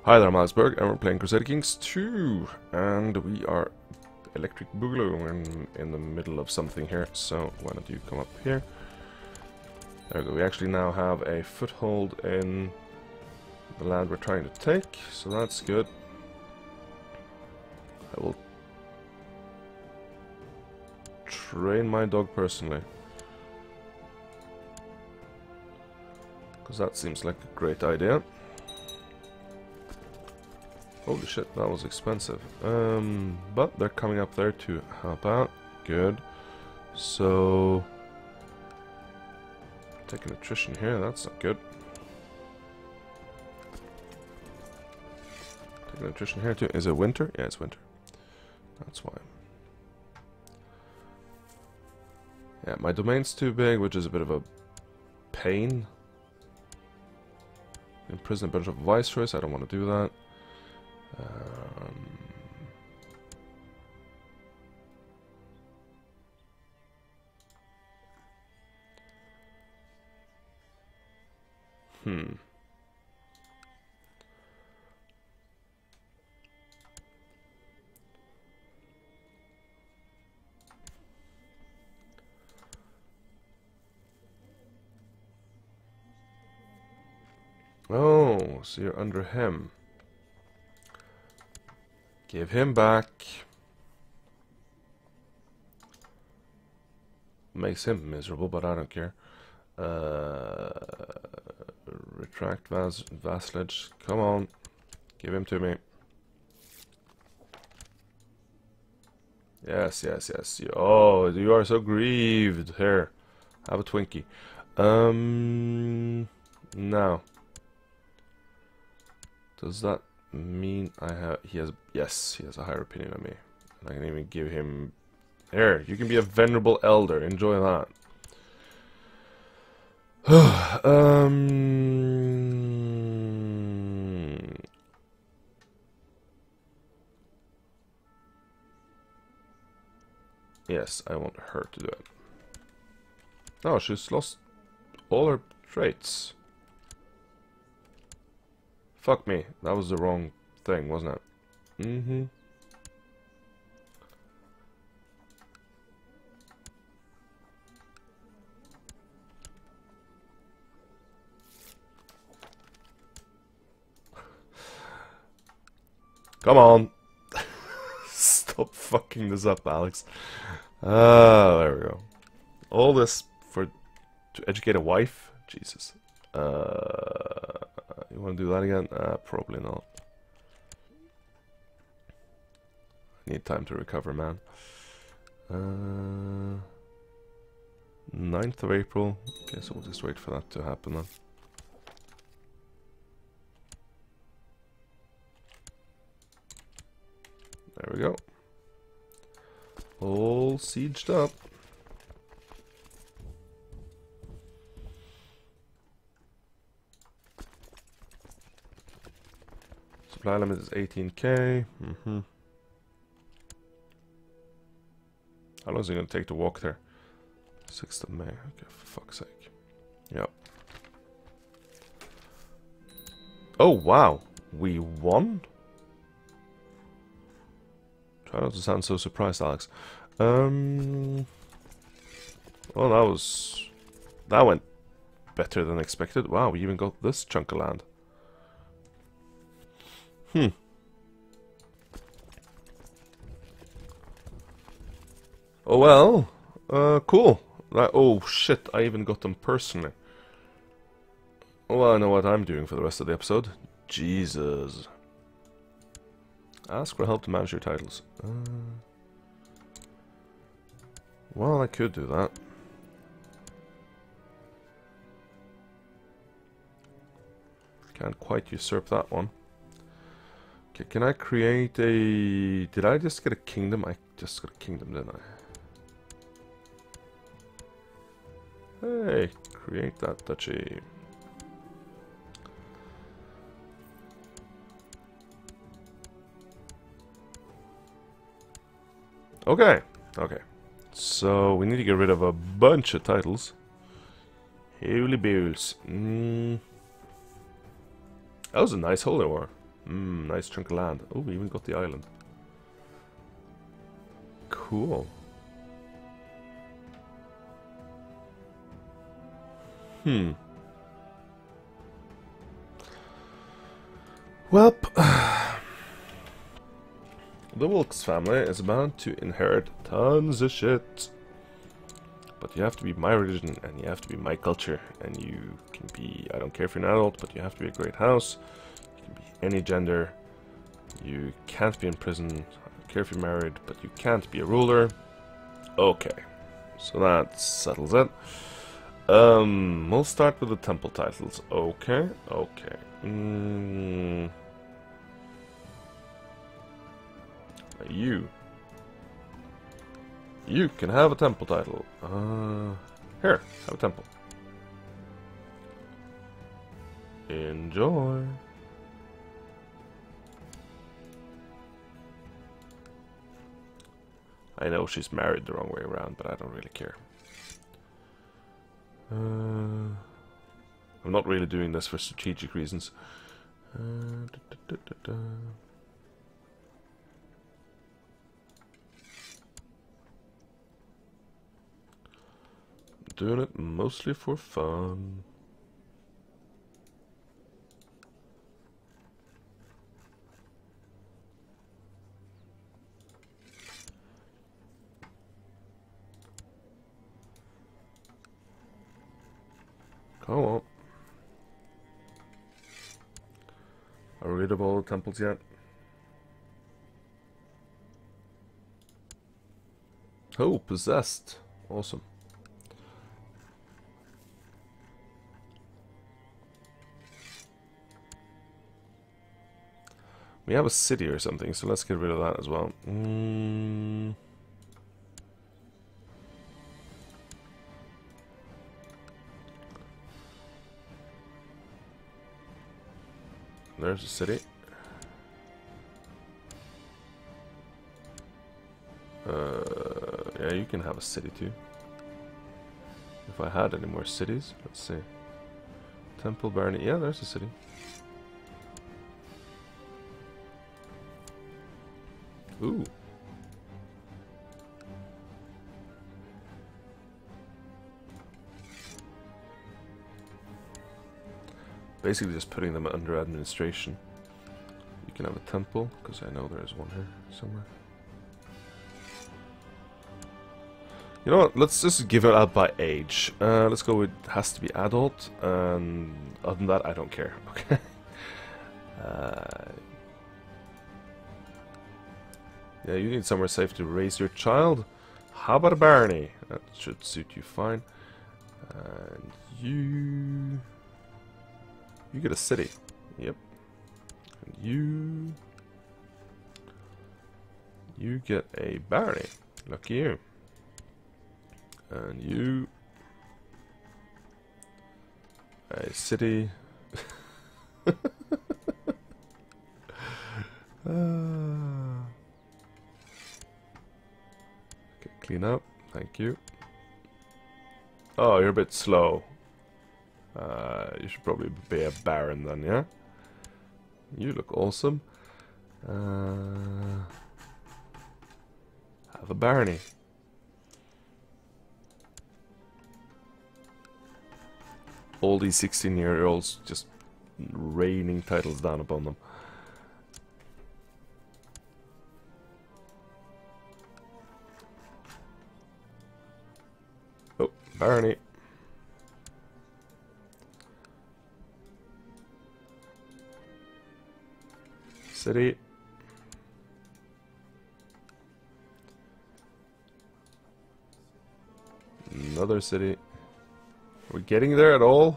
Hi there, I'm Berg, and we're playing Crusader Kings 2, and we are Electric Boogaloo in the middle of something here, so why don't you come up here? There we go, we actually now have a foothold in the land we're trying to take, so that's good. I will train my dog personally, because that seems like a great idea. Holy shit, that was expensive. But they're coming up there to help out. Good. So, taking attrition here, that's not good. Taking attrition here too. Is it winter? Yeah, it's winter. That's why. Yeah, my domain's too big, which is a bit of a pain. Imprison a bunch of viceroys, I don't want to do that. Oh, so you're under him. Give him back. Makes him miserable, but I don't care. Retract vassalage. Come on. Give him to me. Yes, yes, yes. Oh, you are so grieved. Here. Have a Twinkie. Now. Does that mean I have... Yes, he has a higher opinion of me. And I can even give him... Here, you can be a venerable elder. Enjoy that. Yes, I want her to do it. Oh, she's lost all her traits. Fuck me, that was the wrong thing, wasn't it? Mm-hmm. Come on. Stop fucking this up, Alex. Ah, there we go. All this to educate a wife? Jesus. You want to do that again? Probably not. I need time to recover, man. 9th of April. Okay, so we'll just wait for that to happen then. There we go. All sieged up. Supply limit is 18k. How long is it going to take to walk there? 6th of May. Okay, for fuck's sake. Yep. Oh, wow. We won? Try not to sound so surprised, Alex. Well, that went better than expected. Wow, we even got this chunk of land. Oh well, cool. Oh shit, I even got them personally. Well, I know what I'm doing for the rest of the episode. Jesus. Ask for help to manage your titles. Well, I could do that. Can't quite usurp that one. Okay, can I create a... Did I just get a kingdom? I just got a kingdom, didn't I? Hey, create that duchy. Okay, okay. So we need to get rid of a bunch of titles. Holy balls. That was a nice holy war. Nice chunk of land. Oh, we even got the island. Cool. Well, the Wilkes family is about to inherit tons of shit. But you have to be my religion, and you have to be my culture, and you can be, I don't care if you're an adult, but you have to be a great house. You can be any gender. You can't be in prison. I don't care if you're married, but you can't be a ruler. Okay, so that settles it. We'll start with the temple titles. Okay, okay. You can have a temple title. Here, have a temple. Enjoy. I know she's married the wrong way around, but I don't really care. I'm not really doing this for strategic reasons. Doing it mostly for fun. Come on. Are we rid of all the temples yet? Oh, possessed. Awesome. We have a city or something, so let's get rid of that as well. There's a city. Yeah, you can have a city too. If I had any more cities, let's see. Temple Barony, yeah, there's a city. Ooh. Basically just putting them under administration. You can have a temple, because I know there's one here somewhere. You know what, let's just give it out by age. Let's go with has to be adult, and other than that I don't care. Okay. Yeah, you need somewhere safe to raise your child. How about a barony? That should suit you fine. And you get a city. Yep. And you get a barony. Lucky you. And you a city. Okay, clean up. Thank you. Oh, you're a bit slow. You should probably be a baron then, yeah? You look awesome. Have a barony. All these 16-year-olds just raining titles down upon them. Oh, barony. City. Another city. Are we getting there at all?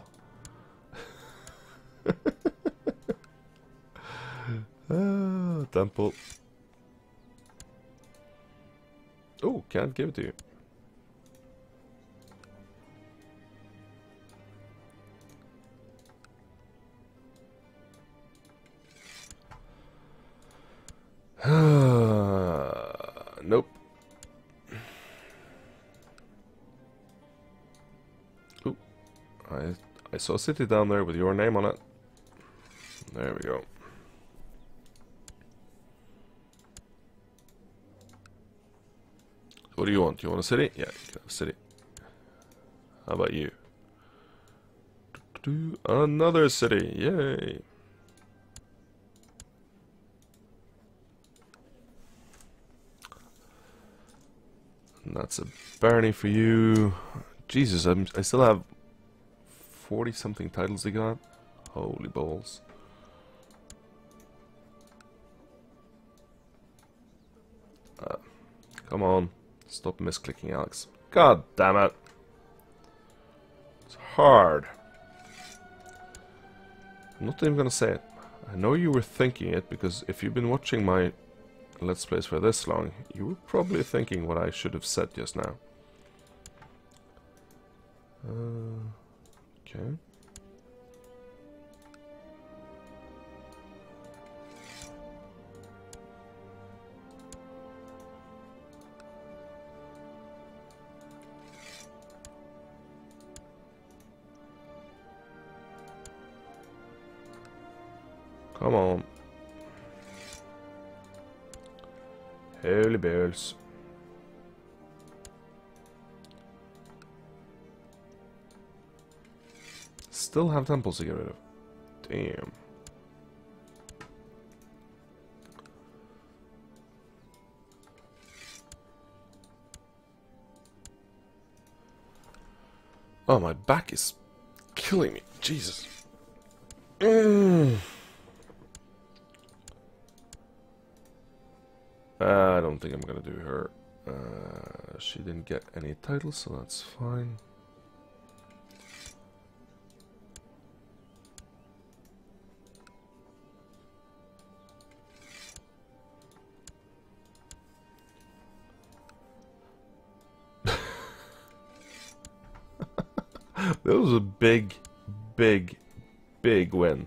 Temple. Oh, can't give it to you. Nope. Ooh, I saw a city down there with your name on it. There we go. What do you want? You want a city? Yeah, you can have a city. How about you? Another city! Yay! And that's a barony for you. Jesus, I still have 40 something titles they got. Holy balls. Come on. Stop misclicking, Alex. God damn it. It's hard. I'm not even gonna say it. I know you were thinking it, because if you've been watching my Let's Plays for this long, you were probably thinking what I should have said just now. Okay. Come on. Holy balls. Still have temples to get rid of. Damn. Oh, my back is killing me. Jesus. I don't think I'm gonna do her. She didn't get any titles, so that's fine. That was a big win.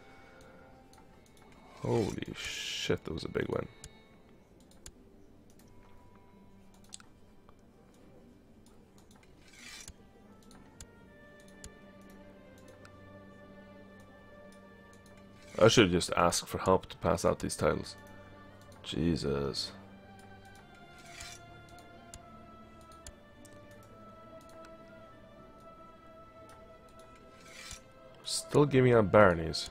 Holy shit, that was a big win. I should just ask for help to pass out these titles. Jesus. Still giving out baronies.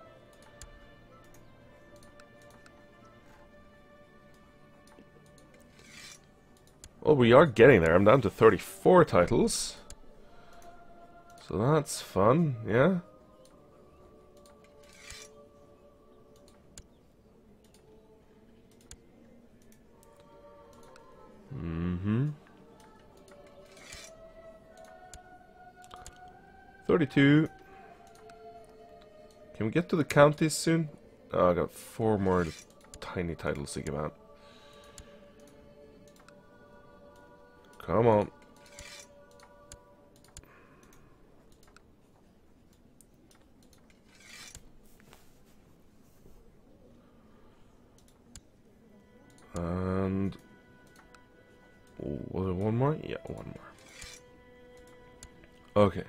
Well, we are getting there. I'm down to 34 titles. So that's fun, yeah? Mm-hmm. 32. Can we get to the counties soon? Oh, I got 4 more tiny titles to give out. Come on. And... was it one more? Yeah, one more. Okay.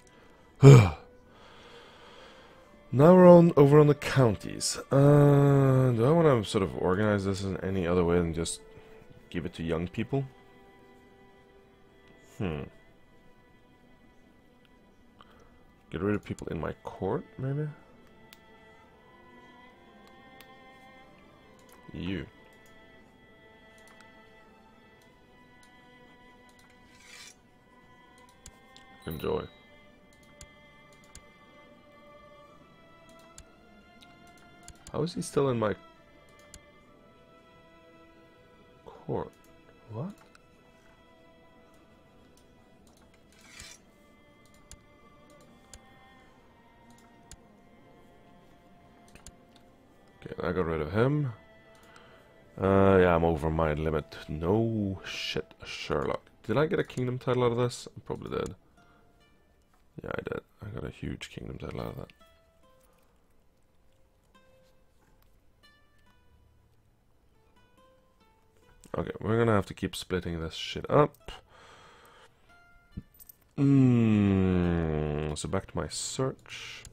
Now we're over on the counties. Do I want to sort of organize this in any other way than just give it to young people? Get rid of people in my court, maybe? You. Enjoy. How is he still in my court? What? Okay, I got rid of him. Yeah, I'm over my limit. No shit, Sherlock. Did I get a kingdom title out of this? I probably did. Yeah, I did. I got a huge kingdom title out of that. Okay, we're gonna have to keep splitting this shit up. So back to my search.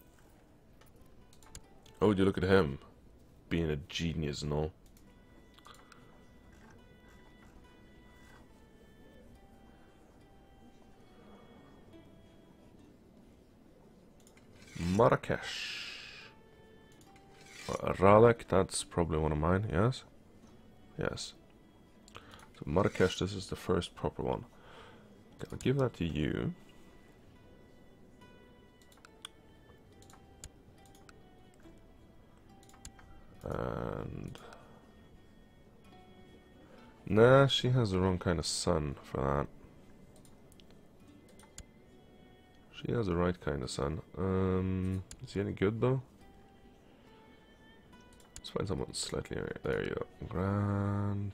Oh, you look at him. Being a genius and all. Marrakesh. Ralek, that's probably one of mine, yes? Yes. So Marrakesh, this is the first proper one. Okay, I'll give that to you. And... Nah, she has the wrong kind of sun for that. She has the right kind of sun. Is he any good though? Let's find someone slightly... There you go. Grant...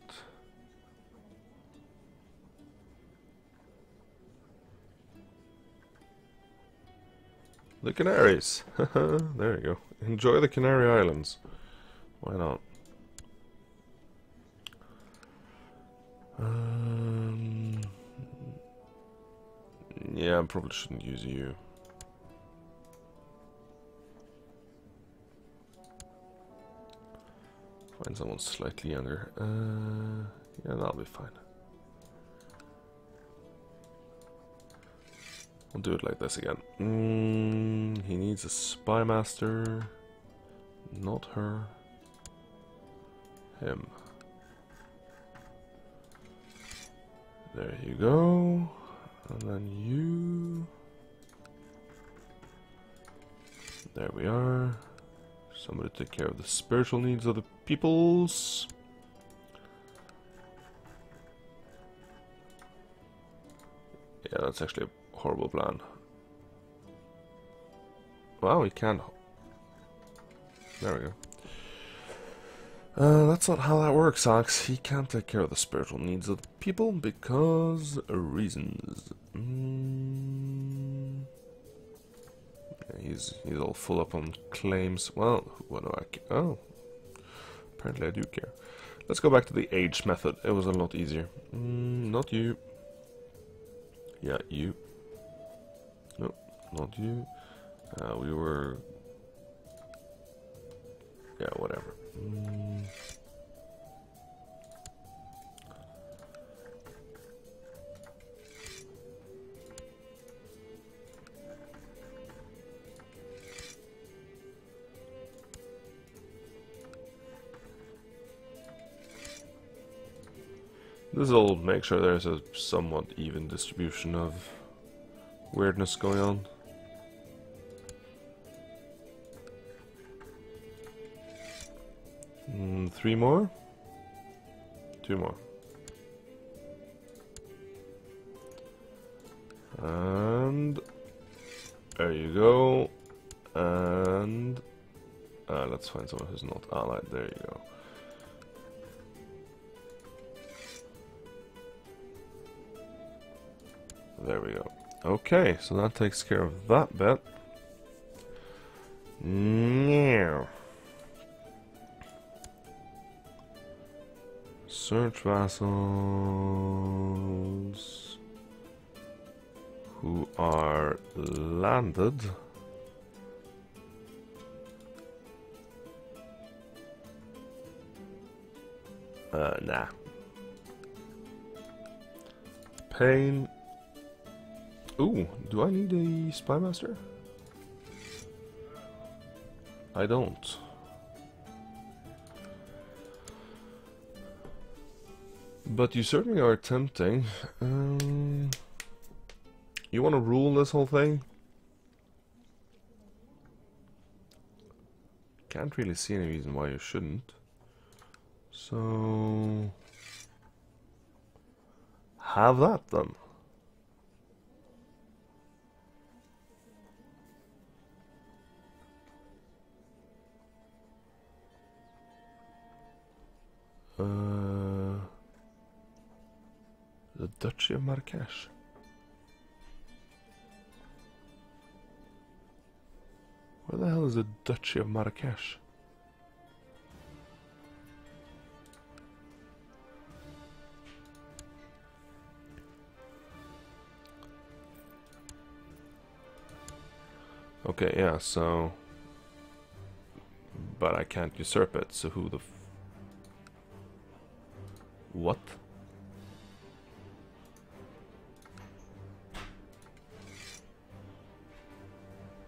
The Canaries! There you go. Enjoy the Canary Islands. Why not? Yeah, I probably shouldn't use you. Find someone slightly younger. Yeah, that'll be fine. We'll do it like this again. He needs a spy master. Not her. Him. There you go. And then you. There we are. Somebody take care of the spiritual needs of the peoples. Yeah, that's actually a horrible plan. Wow, we can't. There we go. That's not how that works, Alex. He can't take care of the spiritual needs of the people because reasons. Yeah, he's all full up on claims. Well, what do I care? Oh, apparently I do care. Let's go back to the age method. It was a lot easier. Not you. Yeah, you. No, not you. We were... Yeah, whatever. This will make sure there's a somewhat even distribution of weirdness going on. Three more? Two more. And there you go. And let's find someone who's not allied. There you go. There we go. Okay, so that takes care of that bit. Now, search vassals who are landed. Nah. Pain. Ooh, do I need a spy master? I don't. But you certainly are tempting. You want to rule this whole thing? Can't really see any reason why you shouldn't. So... have that then. The Duchy of Marrakesh. Where the hell is the Duchy of Marrakesh? Okay, yeah, so... but I can't usurp it, so who the what?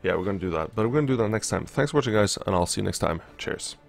Yeah, we're gonna do that. But we're gonna do that next time. Thanks for watching, guys, and I'll see you next time. Cheers.